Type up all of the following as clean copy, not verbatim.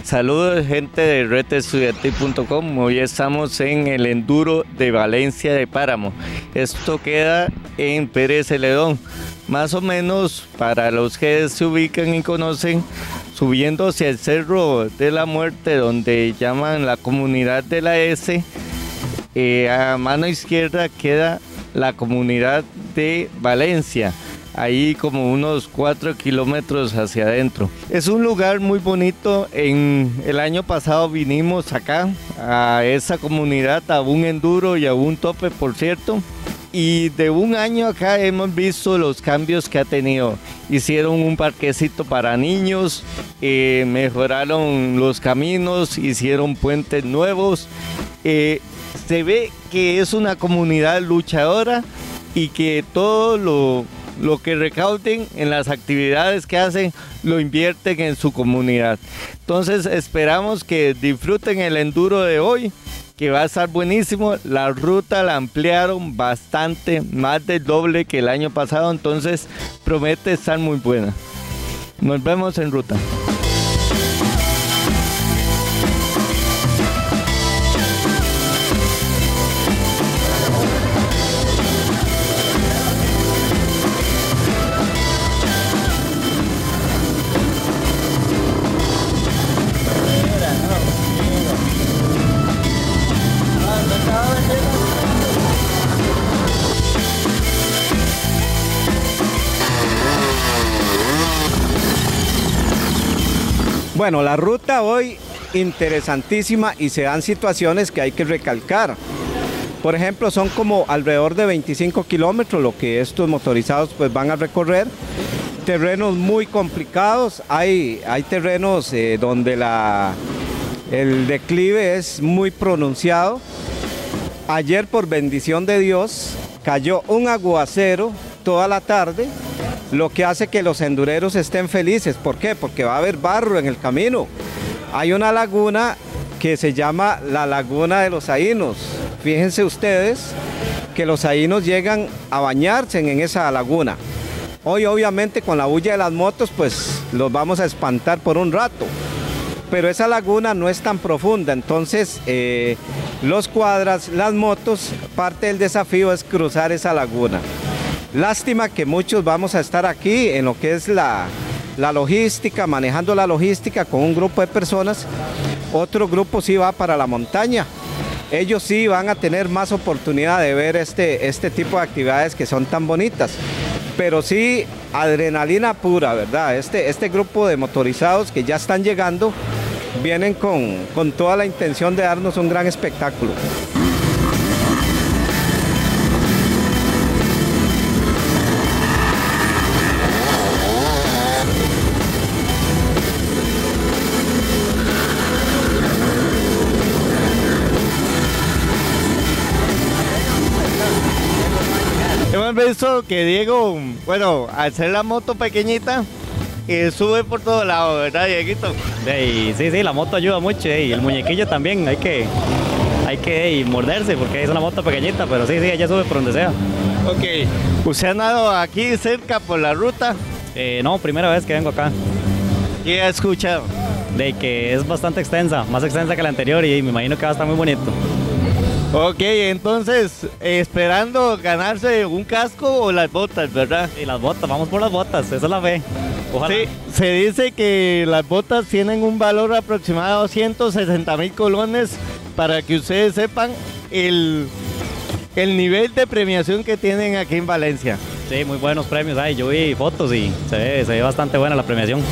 Saludos gente de redestudiantil.com. Hoy estamos en el Enduro de Valencia de Páramo. Esto queda en Pérez Celedón. Más o menos, para los que se ubican y conocen, subiendo hacia el Cerro de la Muerte, donde llaman la comunidad de la S, a mano izquierda queda la comunidad de Valencia. Ahí como unos 4 kilómetros hacia adentro. Es un lugar muy bonito. El año pasado vinimos acá a esa comunidad, a un enduro y a un tope, por cierto. Y de un año acá hemos visto los cambios que ha tenido. Hicieron un parquecito para niños, mejoraron los caminos, hicieron puentes nuevos. Se ve que es una comunidad luchadora y que todo lo que recauden en las actividades que hacen, lo invierten en su comunidad. Entonces esperamos que disfruten el enduro de hoy, que va a estar buenísimo. La ruta la ampliaron bastante, más del doble que el año pasado, entonces promete estar muy buena. Nos vemos en ruta. Bueno, la ruta hoy interesantísima y se dan situaciones que hay que recalcar. Por ejemplo, son como alrededor de 25 kilómetros lo que estos motorizados pues van a recorrer. Terrenos muy complicados, hay terrenos donde el declive es muy pronunciado. Ayer, por bendición de Dios, cayó un aguacero toda la tarde, lo que hace que los endureros estén felices. ¿Por qué? Porque va a haber barro en el camino. Hay una laguna que se llama la Laguna de los Aínos. Fíjense ustedes que los aínos llegan a bañarse en esa laguna. Hoy obviamente con la bulla de las motos pues los vamos a espantar por un rato. Pero esa laguna no es tan profunda, entonces los cuadras, las motos, parte del desafío es cruzar esa laguna. Lástima que muchos vamos a estar aquí en lo que es la logística, manejando la logística con un grupo de personas. Otro grupo sí va para la montaña. Ellos sí van a tener más oportunidad de ver este tipo de actividades que son tan bonitas. Pero sí, adrenalina pura, ¿verdad? Este grupo de motorizados que ya están llegando, vienen con toda la intención de darnos un gran espectáculo. Hemos visto que Diego, bueno, al ser la moto pequeñita, sube por todos lados, ¿verdad, Dieguito? Sí, la moto ayuda mucho y el muñequillo también, hay que morderse porque es una moto pequeñita, pero sí, ella sube por donde sea. Ok, ¿usted ha andado aquí cerca por la ruta? No, primera vez que vengo acá. ¿Qué ha escuchado? De que es bastante extensa, más extensa que la anterior y me imagino que va a estar muy bonito. Ok, entonces, esperando ganarse un casco o las botas, ¿verdad? Y las botas, vamos por las botas, esa es la fe. Ojalá. Sí, se dice que las botas tienen un valor aproximado de 160,000 colones, para que ustedes sepan el nivel de premiación que tienen aquí en Valencia. Sí, muy buenos premios, yo vi fotos y se ve bastante buena la premiación.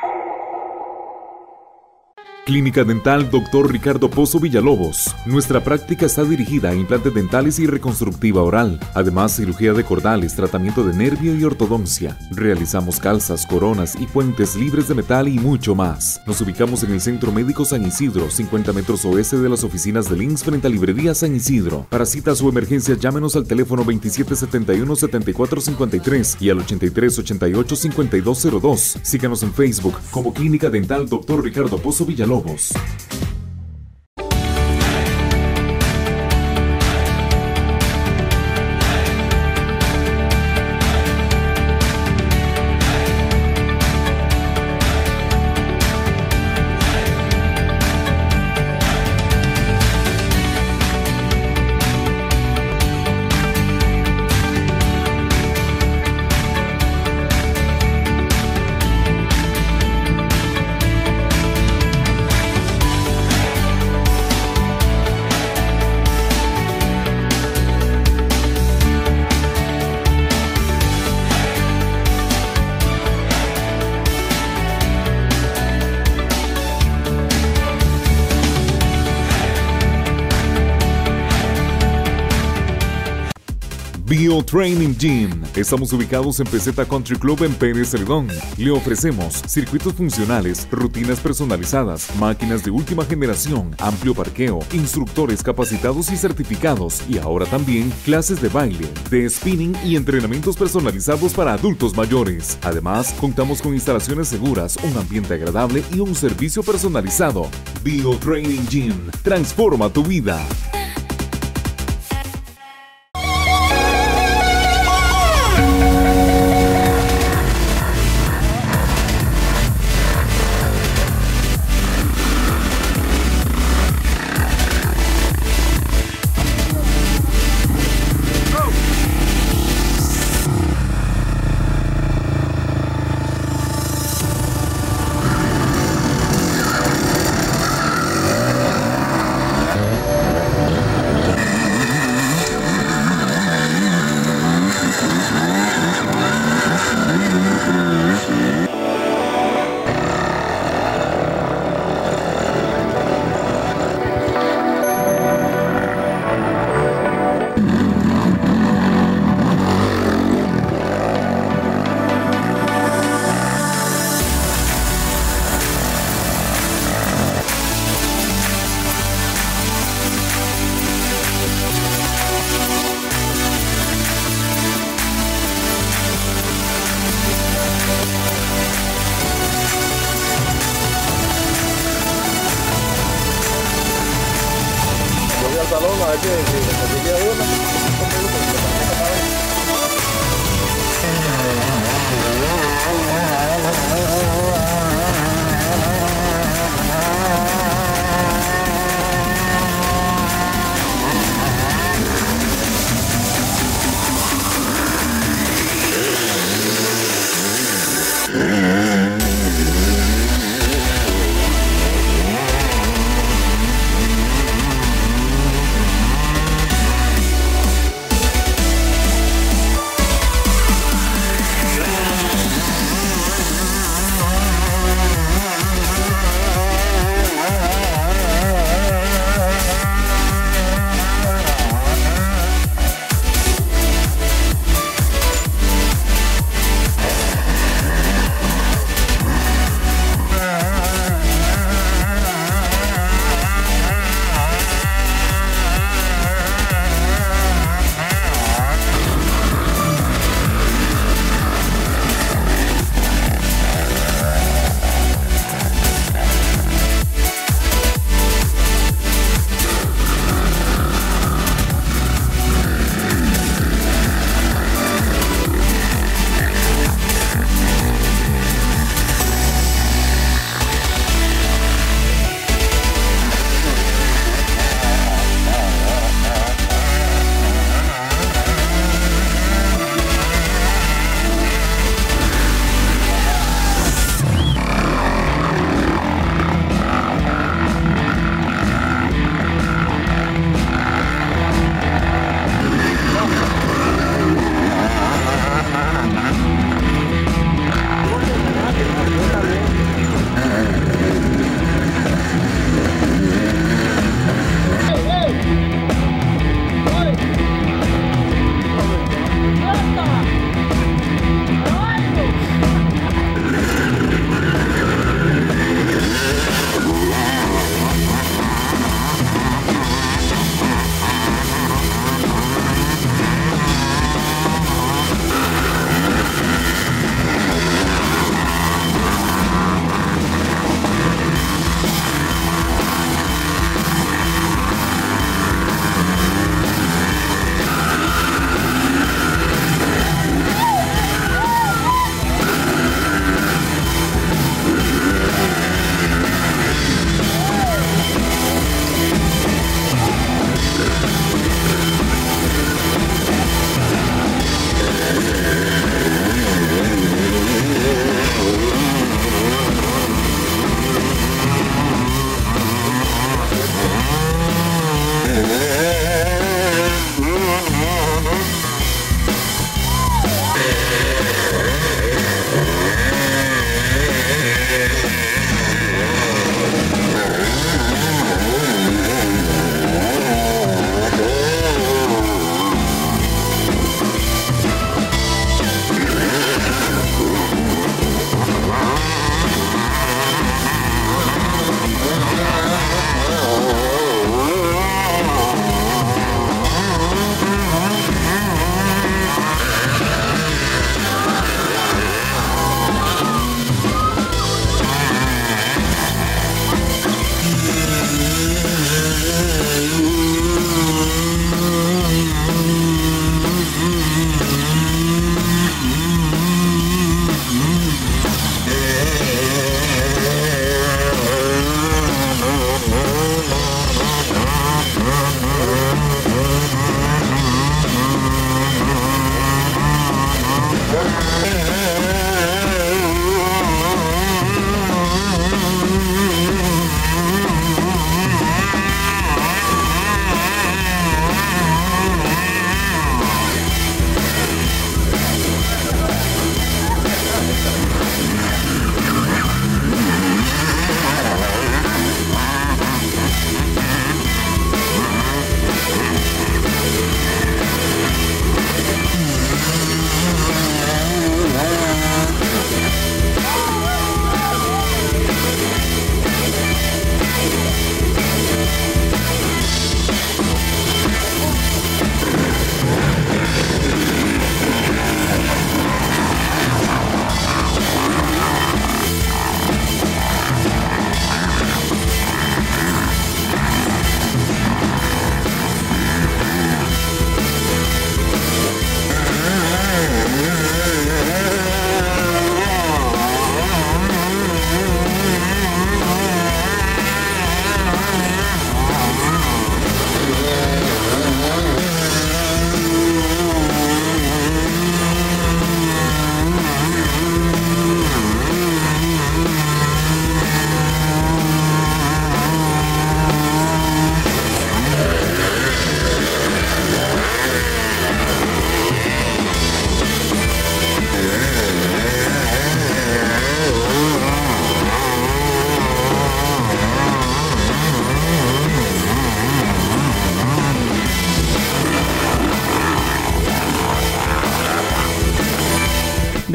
Clínica Dental Dr. Ricardo Pozo Villalobos. Nuestra práctica está dirigida a implantes dentales y reconstructiva oral. Además, cirugía de cordales, tratamiento de nervio y ortodoncia. Realizamos calzas, coronas y puentes libres de metal y mucho más. Nos ubicamos en el Centro Médico San Isidro, 50 metros oeste de las oficinas del INSS frente a Librería San Isidro. Para citas o emergencias, llámenos al teléfono 2771-7453 y al 8388-5202. Síganos en Facebook como Clínica Dental Dr. Ricardo Pozo Villalobos. Biotraining Gym. Estamos ubicados en Peseta Country Club en Pérez Celedón. Le ofrecemos circuitos funcionales, rutinas personalizadas, máquinas de última generación, amplio parqueo, instructores capacitados y certificados y ahora también clases de baile, de spinning y entrenamientos personalizados para adultos mayores. Además, contamos con instalaciones seguras, un ambiente agradable y un servicio personalizado. Biotraining Gym. Transforma tu vida.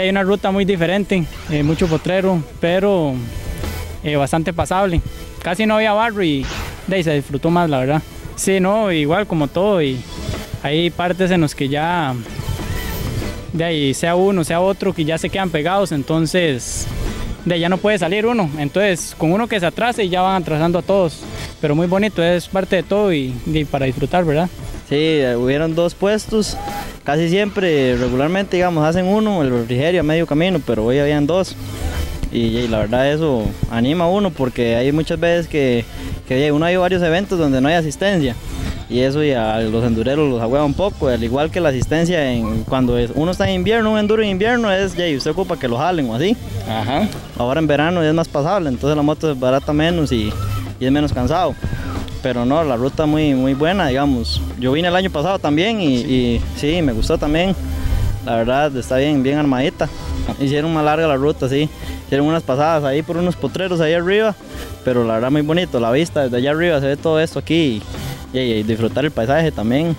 hay una ruta muy diferente, mucho potrero, pero bastante pasable. Casi no había barro y de ahí se disfrutó más, la verdad. Sí, no, igual como todo, y hay partes en los que ya, de ahí sea uno, sea otro, que ya se quedan pegados, entonces de ahí ya no puede salir uno. Entonces con uno que se atrase y ya van atrasando a todos. Pero muy bonito, es parte de todo y para disfrutar, ¿verdad? Sí, hubieron 2 puestos, casi siempre, regularmente, digamos, hacen uno, el refrigerio a medio camino, pero hoy habían 2. Y la verdad eso anima a uno porque hay muchas veces que uno hay varios eventos donde no hay asistencia. Y eso ya los endureros los ahueva un poco, al igual que la asistencia cuando uno está en invierno, un enduro en invierno es, ya usted ocupa que lo jalen o así. Ajá. Ahora en verano es más pasable, entonces la moto es barata menos y es menos cansado. Pero no, la ruta muy buena, digamos. Yo vine el año pasado también y sí, me gustó también. La verdad está bien armadita. Hicieron más larga la ruta, sí. Hicieron unas pasadas ahí por unos potreros ahí arriba, pero la verdad muy bonito, la vista desde allá arriba se ve todo esto aquí y disfrutar el paisaje también.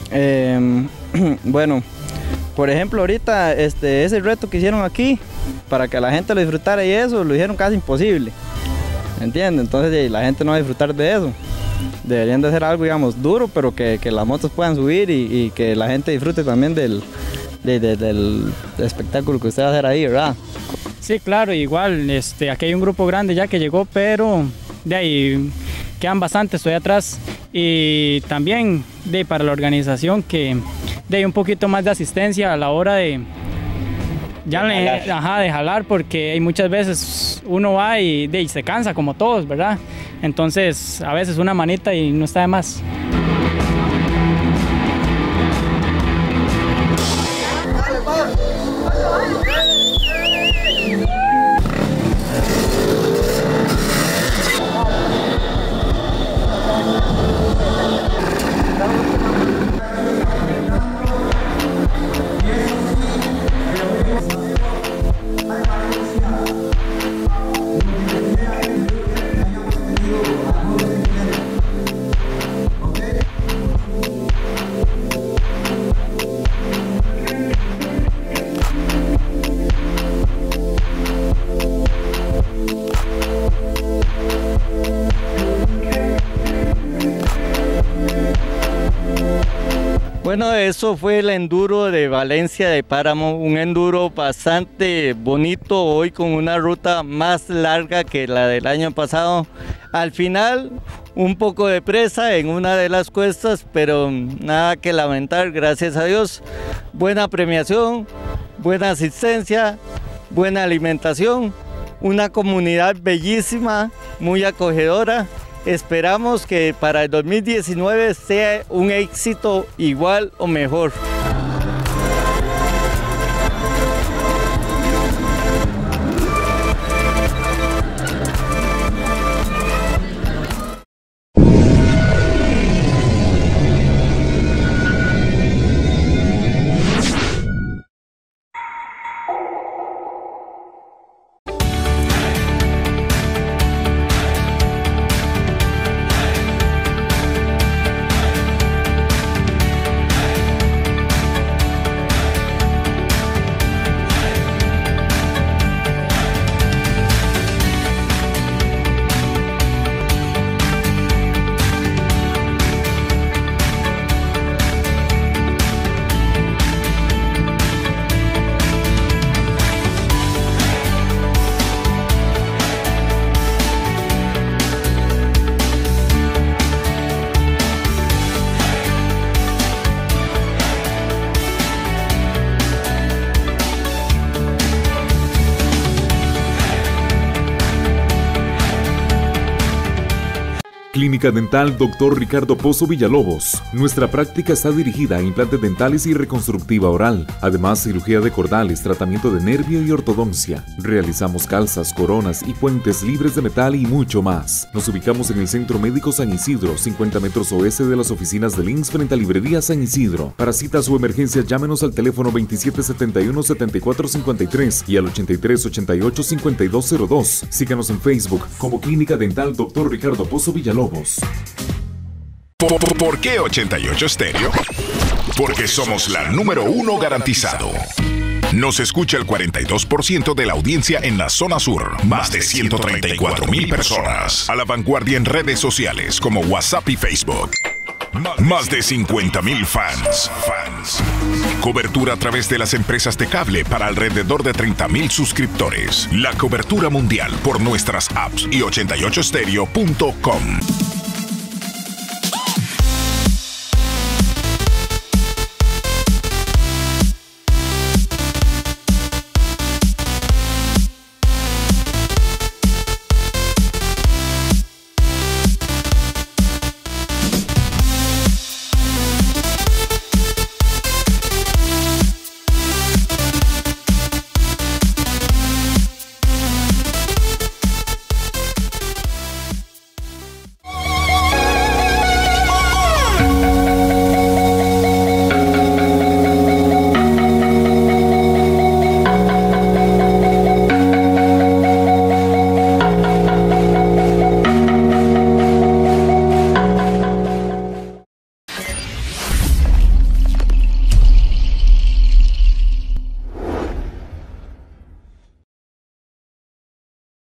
Bueno, por ejemplo ahorita ese reto que hicieron aquí, para que la gente lo disfrutara y eso, lo hicieron casi imposible. ¿Entiendes? Entonces la gente no va a disfrutar de eso. Deberían de hacer algo, digamos, duro, pero que las motos puedan subir y que la gente disfrute también del espectáculo que usted va a hacer ahí, ¿verdad? Sí, claro, igual, aquí hay un grupo grande ya que llegó, pero de ahí quedan bastantes, estoy atrás. Y también para la organización que de un poquito más de asistencia a la hora de jalar, porque hay muchas veces uno va y se cansa como todos, ¿verdad? Entonces a veces una manita y no está de más. Bueno, eso fue el enduro de Valencia de Páramo, un enduro bastante bonito hoy con una ruta más larga que la del año pasado. Al final un poco de presa en una de las cuestas, pero nada que lamentar, gracias a Dios. Buena premiación, buena asistencia, buena alimentación, una comunidad bellísima, muy acogedora. Esperamos que para el 2019 sea un éxito igual o mejor. Clínica Dental Dr. Ricardo Pozo Villalobos. Nuestra práctica está dirigida a implantes dentales y reconstructiva oral. Además, cirugía de cordales, tratamiento de nervio y ortodoncia. Realizamos calzas, coronas y puentes libres de metal y mucho más. Nos ubicamos en el Centro Médico San Isidro, 50 metros oeste de las oficinas del INSS frente a Librería San Isidro. Para citas o emergencias, llámenos al teléfono 2771-7453 y al 8388-5202. Síganos en Facebook como Clínica Dental Dr. Ricardo Pozo Villalobos. ¿Por qué 88 Estéreo? Porque somos la número 1 garantizado. Nos escucha el 42% de la audiencia en la zona sur. Más de 134,000 personas. A la vanguardia en redes sociales como WhatsApp y Facebook. Más de 50,000 fans. Cobertura a través de las empresas de cable para alrededor de 30,000 suscriptores. La cobertura mundial por nuestras apps y 88stereo.com.